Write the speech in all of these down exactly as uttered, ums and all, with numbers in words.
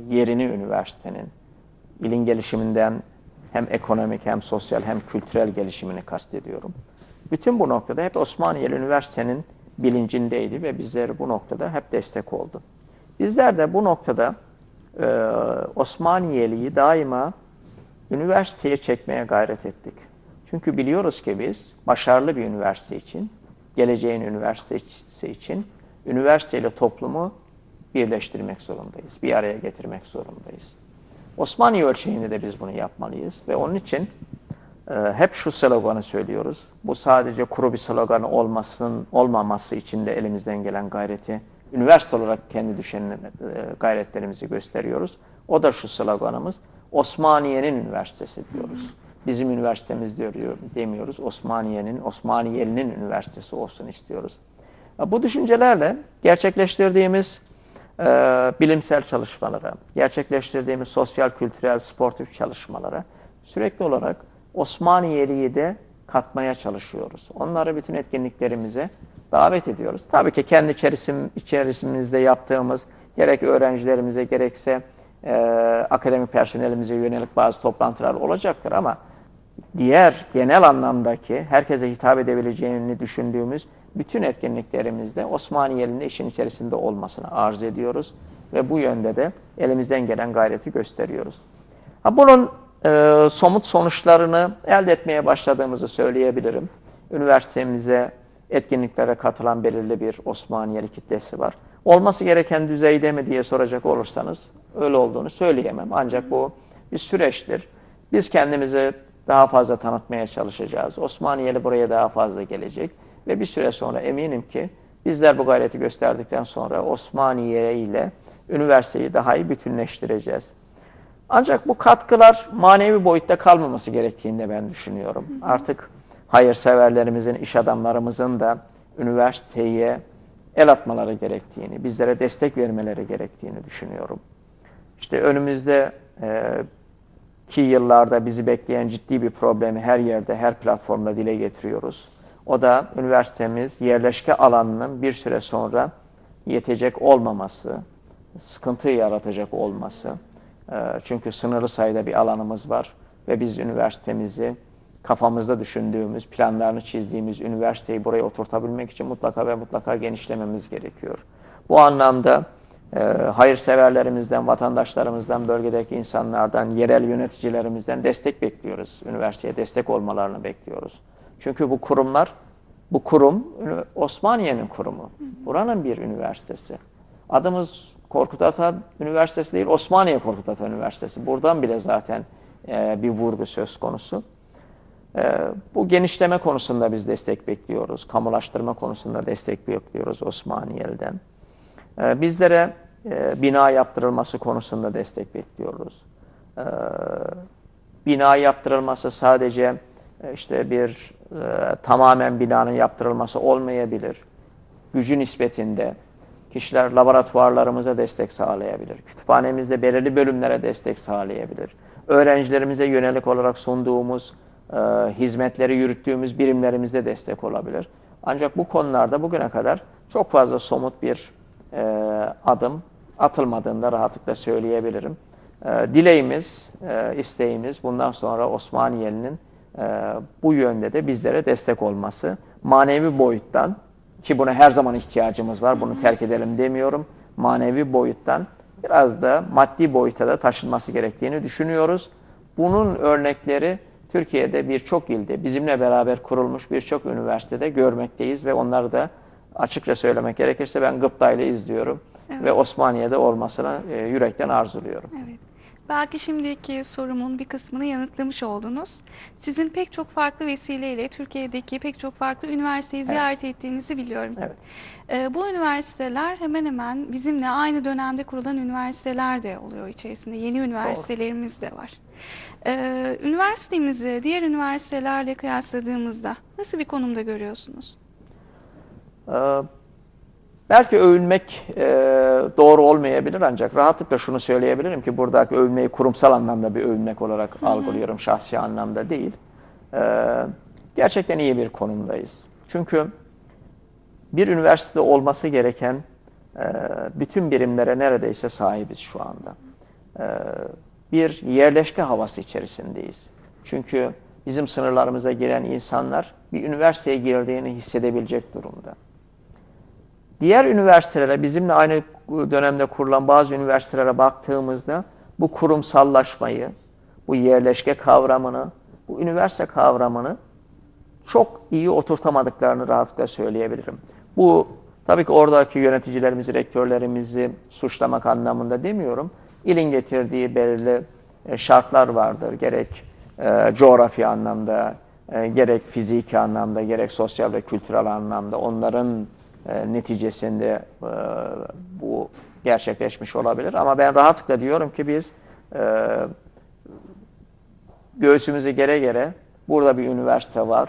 yerini üniversitenin, ilin gelişiminden hem ekonomik hem sosyal hem kültürel gelişimini kastediyorum. Bütün bu noktada hep Osmaniyeli Üniversitenin bilincindeydi ve bizler bu noktada hep destek oldu. Bizler de bu noktada e, Osmaniyeli'yi daima üniversiteye çekmeye gayret ettik. Çünkü biliyoruz ki biz başarılı bir üniversite için, geleceğin üniversitesi için üniversiteyle toplumu birleştirmek zorundayız, bir araya getirmek zorundayız. Osmaniye ölçeğinde de biz bunu yapmalıyız ve onun için e, hep şu sloganı söylüyoruz. Bu sadece kuru bir slogan olmasın, olmaması için de elimizden gelen gayreti, üniversite olarak kendi düşen e, gayretlerimizi gösteriyoruz. O da şu sloganımız, Osmaniye'nin üniversitesi diyoruz. Bizim üniversitemiz diyor, demiyoruz, Osmaniye'nin, Osmaniyeli'nin üniversitesi olsun istiyoruz. Bu düşüncelerle gerçekleştirdiğimiz e, bilimsel çalışmalara, gerçekleştirdiğimiz sosyal, kültürel, sportif çalışmalara sürekli olarak Osmaniyeli'yi de katmaya çalışıyoruz. Onları bütün etkinliklerimize davet ediyoruz. Tabii ki kendi içerisim, içerisimizde yaptığımız gerek öğrencilerimize gerekse e, akademik personelimize yönelik bazı toplantılar olacaktır ama diğer genel anlamdaki herkese hitap edebileceğini düşündüğümüz bütün etkinliklerimizde Osmaniyeli'nin işin içerisinde olmasını arzu ediyoruz ve bu yönde de elimizden gelen gayreti gösteriyoruz. Ha, bunun e, somut sonuçlarını elde etmeye başladığımızı söyleyebilirim. Üniversitemize etkinliklere katılan belirli bir Osmaniyeli kitlesi var. Olması gereken düzeyde mi diye soracak olursanız öyle olduğunu söyleyemem. Ancak bu bir süreçtir. Biz kendimizi daha fazla tanıtmaya çalışacağız. Osmaniyeli buraya daha fazla gelecek. Ve bir süre sonra eminim ki bizler bu gayreti gösterdikten sonra Osmaniye ile üniversiteyi daha iyi bütünleştireceğiz. Ancak bu katkılar manevi boyutta kalmaması gerektiğini ben düşünüyorum. Hı hı. Artık hayırseverlerimizin, iş adamlarımızın da üniversiteye el atmaları gerektiğini, bizlere destek vermeleri gerektiğini düşünüyorum. İşte önümüzde e, ki yıllarda bizi bekleyen ciddi bir problemi her yerde, her platformda dile getiriyoruz. O da üniversitemiz yerleşke alanının bir süre sonra yetecek olmaması, sıkıntı yaratacak olması. Çünkü sınırlı sayıda bir alanımız var ve biz üniversitemizi kafamızda düşündüğümüz, planlarını çizdiğimiz üniversiteyi buraya oturtabilmek için mutlaka ve mutlaka genişlememiz gerekiyor. Bu anlamda e, hayırseverlerimizden, vatandaşlarımızdan, bölgedeki insanlardan, yerel yöneticilerimizden destek bekliyoruz. Üniversiteye destek olmalarını bekliyoruz. Çünkü bu kurumlar, bu kurum Osmaniye'nin kurumu. Buranın bir üniversitesi. Adımız Korkut Ata Üniversitesi değil, Osmaniye Korkut Ata Üniversitesi. Buradan bile zaten e, bir vurgu söz konusu. E, bu genişleme konusunda biz destek bekliyoruz. Kamulaştırma konusunda destek bekliyoruz Osmaniyeli'den. E, bizlere e, bina yaptırılması konusunda destek bekliyoruz. E, bina yaptırılması sadece e, işte bir e, tamamen binanın yaptırılması olmayabilir. Gücü nispetinde kişiler laboratuvarlarımıza destek sağlayabilir. Kütüphanemizde belirli bölümlere destek sağlayabilir. Öğrencilerimize yönelik olarak sunduğumuz, e, hizmetleri yürüttüğümüz birimlerimizde destek olabilir. Ancak bu konularda bugüne kadar çok fazla somut bir e, adım atılmadığını da rahatlıkla söyleyebilirim. E, dileğimiz, e, isteğimiz bundan sonra Osmaniyeli'nin e, bu yönde de bizlere destek olması. Manevi boyuttan, ki buna her zaman ihtiyacımız var, bunu terk edelim demiyorum. Manevi boyuttan biraz da maddi boyuta da taşınması gerektiğini düşünüyoruz. Bunun örnekleri Türkiye'de birçok ilde, bizimle beraber kurulmuş birçok üniversitede görmekteyiz ve onları da açıkça söylemek gerekirse ben gıptayla izliyorum. Evet. Ve Osmaniye'de olmasını e, yürekten arzuluyorum. Evet. Belki şimdiki sorumun bir kısmını yanıtlamış oldunuz. Sizin pek çok farklı vesileyle Türkiye'deki pek çok farklı üniversiteyi ziyaret evet. ettiğinizi biliyorum. Evet. Ee, bu üniversiteler hemen hemen bizimle aynı dönemde kurulan üniversiteler de oluyor içerisinde. Yeni üniversitelerimiz Doğru. de var. Ee, üniversitemizi diğer üniversitelerle kıyasladığımızda nasıl bir konumda görüyorsunuz? Ee, Belki övülmek e, doğru olmayabilir ancak rahatlıkla şunu söyleyebilirim ki buradaki övülmeyi kurumsal anlamda bir övülmek olarak hı hı. algılıyorum, şahsi anlamda değil. E, gerçekten iyi bir konumdayız. Çünkü bir üniversitede olması gereken e, bütün birimlere neredeyse sahibiz şu anda. e, bir yerleşke havası içerisindeyiz. Çünkü bizim sınırlarımıza giren insanlar bir üniversiteye girdiğini hissedebilecek durumda. Diğer üniversitelere, bizimle aynı dönemde kurulan bazı üniversitelere baktığımızda bu kurumsallaşmayı, bu yerleşke kavramını, bu üniversite kavramını çok iyi oturtamadıklarını rahatlıkla söyleyebilirim. Bu tabii ki oradaki yöneticilerimizi, rektörlerimizi suçlamak anlamında demiyorum. İlin getirdiği belirli şartlar vardır. Gerek e, coğrafi anlamda, e, gerek fiziki anlamda, gerek sosyal ve kültürel anlamda onların e, neticesinde e, bu gerçekleşmiş olabilir. Ama ben rahatlıkla diyorum ki biz e, göğsümüzü gere gere burada bir üniversite var.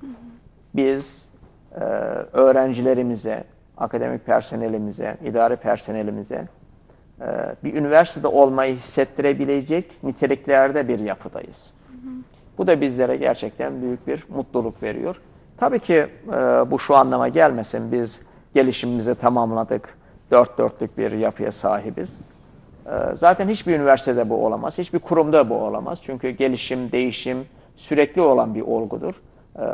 Biz e, öğrencilerimize, akademik personelimize, idari personelimize e, bir üniversitede olmayı hissettirebilecek niteliklerde bir yapıdayız. Hı hı. Bu da bizlere gerçekten büyük bir mutluluk veriyor. Tabii ki e, bu şu anlama gelmesin, biz gelişimimizi tamamladık, dört dörtlük bir yapıya sahibiz. E, zaten hiçbir üniversitede bu olamaz, hiçbir kurumda bu olamaz. Çünkü gelişim, değişim sürekli olan bir olgudur. E,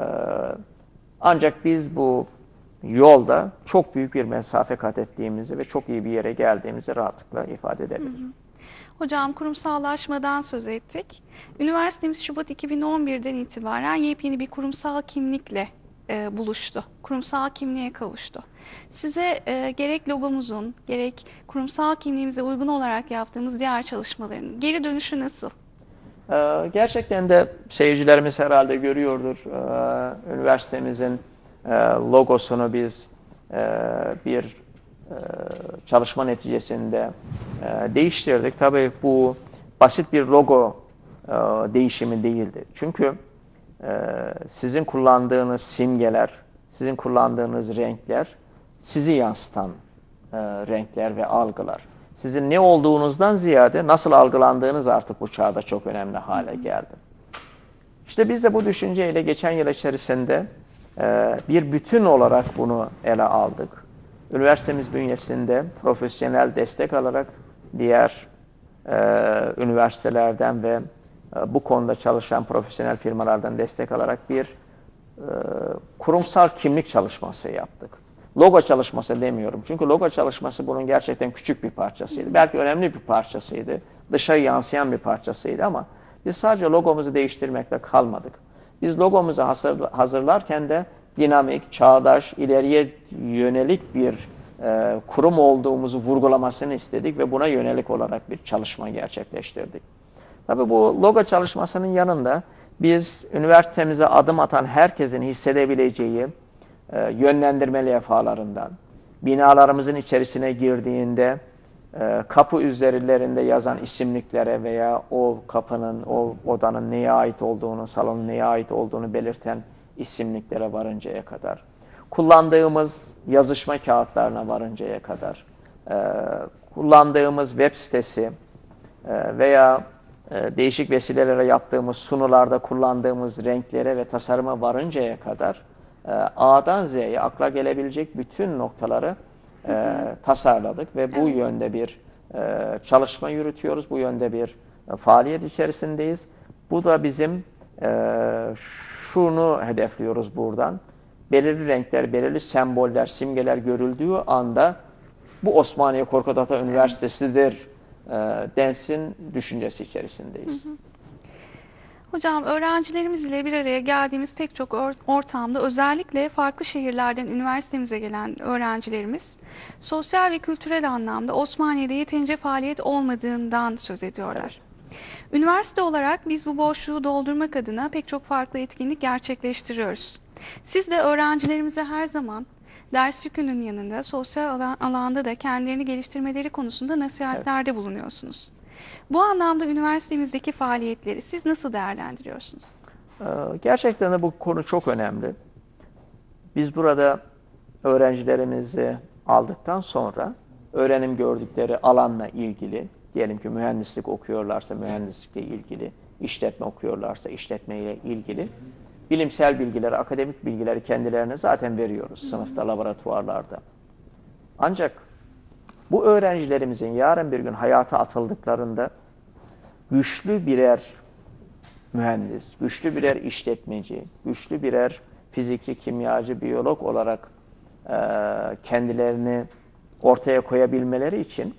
ancak biz bu yolda çok büyük bir mesafe kat ettiğimizi ve çok iyi bir yere geldiğimizi rahatlıkla ifade edebilirim. Hı hı. Hocam kurumsallaşmadan söz ettik. Üniversitemiz Şubat iki bin on bir'den itibaren yepyeni bir kurumsal kimlikle e, buluştu. Kurumsal kimliğe kavuştu. Size e, gerek logomuzun, gerek kurumsal kimliğimize uygun olarak yaptığımız diğer çalışmaların geri dönüşü nasıl? Ee, gerçekten de seyircilerimiz herhalde görüyordur. Ee, üniversitemizin e, logosunu biz e, bir e, çalışma neticesinde e, değiştirdik. Tabii bu basit bir logo e, değişimi değildi. Çünkü e, sizin kullandığınız simgeler, sizin kullandığınız renkler sizi yansıtan e, renkler ve algılar. Sizin ne olduğunuzdan ziyade nasıl algılandığınız artık bu çağda çok önemli hale geldi. İşte biz de bu düşünceyle geçen yıl içerisinde e, bir bütün olarak bunu ele aldık. Üniversitemiz bünyesinde profesyonel destek alarak diğer e, üniversitelerden ve e, bu konuda çalışan profesyonel firmalardan destek alarak bir e, kurumsal kimlik çalışması yaptık. Logo çalışması demiyorum. Çünkü logo çalışması bunun gerçekten küçük bir parçasıydı. Belki önemli bir parçasıydı. Dışa yansıyan bir parçasıydı ama biz sadece logomuzu değiştirmekle kalmadık. Biz logomuzu hazırlarken de dinamik, çağdaş, ileriye yönelik bir e, kurum olduğumuzu vurgulamasını istedik ve buna yönelik olarak bir çalışma gerçekleştirdik. Tabii bu logo çalışmasının yanında biz üniversitemize adım atan herkesin hissedebileceği e, yönlendirme levhalarından, binalarımızın içerisine girdiğinde e, kapı üzerlerinde yazan isimliklere veya o kapının, o odanın neye ait olduğunu, salonun neye ait olduğunu belirten isimliklere varıncaya kadar, kullandığımız yazışma kağıtlarına varıncaya kadar, e, kullandığımız web sitesi e, veya e, değişik vesilelerle yaptığımız sunularda kullandığımız renklere ve tasarıma varıncaya kadar e, A'dan Z'ye akla gelebilecek bütün noktaları e, tasarladık ve bu yönde bir e, çalışma yürütüyoruz, bu yönde bir e, faaliyet içerisindeyiz. Bu da bizim e, şunu hedefliyoruz buradan. Belirli renkler, belirli semboller, simgeler görüldüğü anda bu Osmaniye Korkut Ata Üniversitesi'dir e, densin düşüncesi içerisindeyiz. Hı hı. Hocam öğrencilerimiz ile bir araya geldiğimiz pek çok or ortamda özellikle farklı şehirlerden üniversitemize gelen öğrencilerimiz sosyal ve kültürel anlamda Osmaniye'de yeterince faaliyet olmadığından söz ediyorlar. Evet. Üniversite olarak biz bu boşluğu doldurmak adına pek çok farklı etkinlik gerçekleştiriyoruz. Siz de öğrencilerimize her zaman ders yükünün yanında sosyal alan, alanda da kendilerini geliştirmeleri konusunda nasihatlerde evet. bulunuyorsunuz. Bu anlamda üniversitemizdeki faaliyetleri siz nasıl değerlendiriyorsunuz? Gerçekten de bu konu çok önemli. Biz burada öğrencilerimizi aldıktan sonra öğrenim gördükleri alanla ilgili, diyelim ki mühendislik okuyorlarsa mühendislikle ilgili, işletme okuyorlarsa işletmeyle ilgili bilimsel bilgileri, akademik bilgileri kendilerine zaten veriyoruz sınıfta, laboratuvarlarda. Ancak Bu öğrencilerimizin yarın bir gün hayata atıldıklarında güçlü birer mühendis, güçlü birer işletmeci, güçlü birer fizikçi, kimyacı, biyolog olarak e, kendilerini ortaya koyabilmeleri için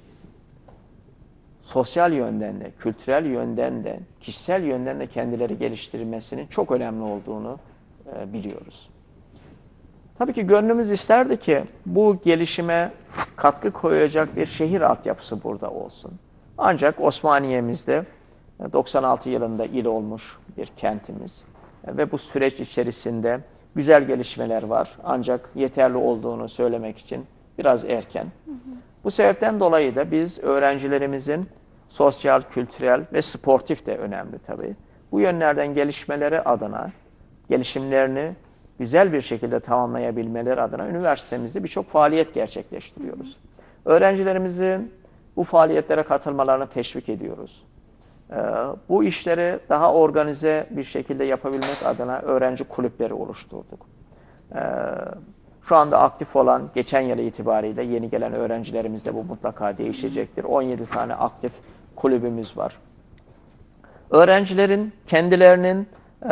sosyal yönden de, kültürel yönden de, kişisel yönden de kendileri geliştirilmesinin çok önemli olduğunu e, biliyoruz. Tabii ki gönlümüz isterdi ki bu gelişime katkı koyacak bir şehir altyapısı burada olsun. Ancak Osmaniye'mizde doksan altı yılında il olmuş bir kentimiz ve bu süreç içerisinde güzel gelişmeler var. Ancak yeterli olduğunu söylemek için biraz erken. Hı hı. Bu sebepten dolayı da biz öğrencilerimizin sosyal, kültürel ve sportif de önemli tabii. Bu yönlerden gelişmeleri adına, gelişimlerini güzel bir şekilde tamamlayabilmeleri adına üniversitemizde birçok faaliyet gerçekleştiriyoruz. Hı hı. Öğrencilerimizin bu faaliyetlere katılmalarını teşvik ediyoruz. Ee, bu işleri daha organize bir şekilde yapabilmek adına öğrenci kulüpleri oluşturduk. Ee, şu anda aktif olan, geçen yıl itibariyle yeni gelen öğrencilerimizde bu mutlaka değişecektir. on yedi tane aktif kulübümüz var. Öğrencilerin kendilerinin e,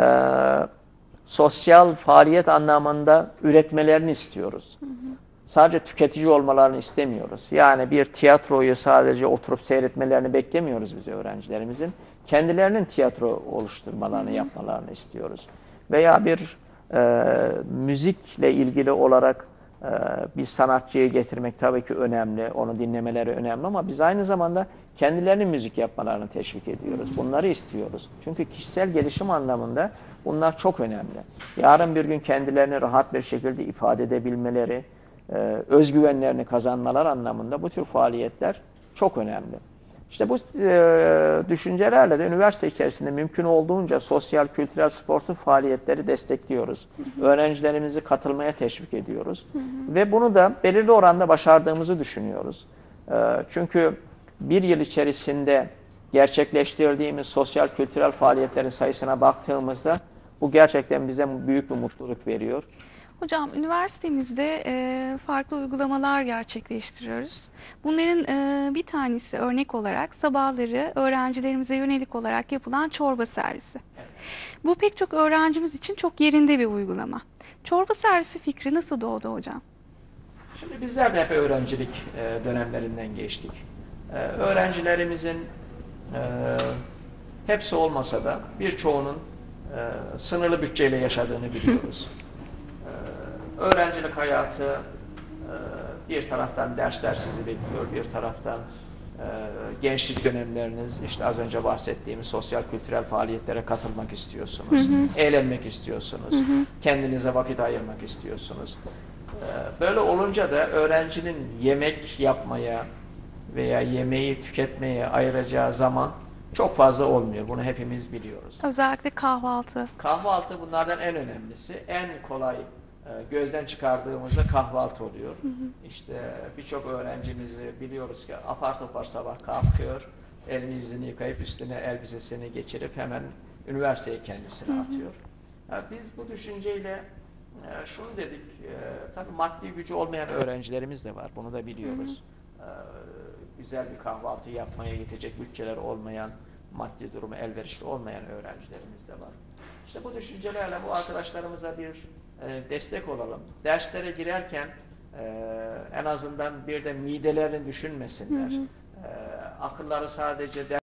sosyal faaliyet anlamında üretmelerini istiyoruz. Hı hı. Sadece tüketici olmalarını istemiyoruz. Yani bir tiyatroyu sadece oturup seyretmelerini beklemiyoruz biz öğrencilerimizin. Kendilerinin tiyatro oluşturmalarını, yapmalarını istiyoruz. Veya bir e, müzikle ilgili olarak e, bir sanatçıyı getirmek tabii ki önemli, onu dinlemeleri önemli ama biz aynı zamanda kendilerinin müzik yapmalarını teşvik ediyoruz. Bunları istiyoruz. Çünkü kişisel gelişim anlamında bunlar çok önemli. Yarın bir gün kendilerini rahat bir şekilde ifade edebilmeleri, Ee, özgüvenlerini kazanmalar anlamında bu tür faaliyetler çok önemli. İşte bu e, düşüncelerle de üniversite içerisinde mümkün olduğunca sosyal, kültürel, sportif faaliyetleri destekliyoruz. Hı hı. Öğrencilerimizi katılmaya teşvik ediyoruz. Hı hı. Ve bunu da belirli oranda başardığımızı düşünüyoruz. E, çünkü bir yıl içerisinde gerçekleştirdiğimiz sosyal, kültürel faaliyetlerin sayısına baktığımızda bu gerçekten bize büyük bir mutluluk veriyor. Hocam, üniversitemizde e, farklı uygulamalar gerçekleştiriyoruz. Bunların e, bir tanesi örnek olarak sabahları öğrencilerimize yönelik olarak yapılan çorba servisi. Evet. Bu pek çok öğrencimiz için çok yerinde bir uygulama. Çorba servisi fikri nasıl doğdu hocam? Şimdi bizler de hep öğrencilik e, dönemlerinden geçtik. E, öğrencilerimizin e, hepsi olmasa da birçoğunun e, sınırlı bütçeyle yaşadığını biliyoruz. Öğrencilik hayatı bir taraftan dersler sizi bekliyor, bir taraftan gençlik dönemleriniz, işte az önce bahsettiğimiz sosyal kültürel faaliyetlere katılmak istiyorsunuz, hı hı. eğlenmek istiyorsunuz, hı hı. kendinize vakit ayırmak istiyorsunuz. Böyle olunca da öğrencinin yemek yapmaya veya yemeği tüketmeye ayıracağı zaman çok fazla olmuyor. Bunu hepimiz biliyoruz. Özellikle kahvaltı. Kahvaltı bunlardan en önemlisi, en kolay gözden çıkardığımızda kahvaltı oluyor. Hı hı. İşte birçok öğrencimizi biliyoruz ki apar topar sabah kalkıyor, elini yüzünü yıkayıp üstüne elbisesini geçirip hemen üniversiteye kendisini hı hı. atıyor. Yani biz bu düşünceyle e, şunu dedik, e, tabii maddi gücü olmayan öğrencilerimiz de var, bunu da biliyoruz. Hı hı. E, güzel bir kahvaltı yapmaya yetecek bütçeler olmayan, maddi durumu elverişli olmayan öğrencilerimiz de var. İşte bu düşüncelerle bu arkadaşlarımıza bir destek olalım. Derslere girerken en azından bir de midelerini düşünmesinler. Hı hı. Akılları sadece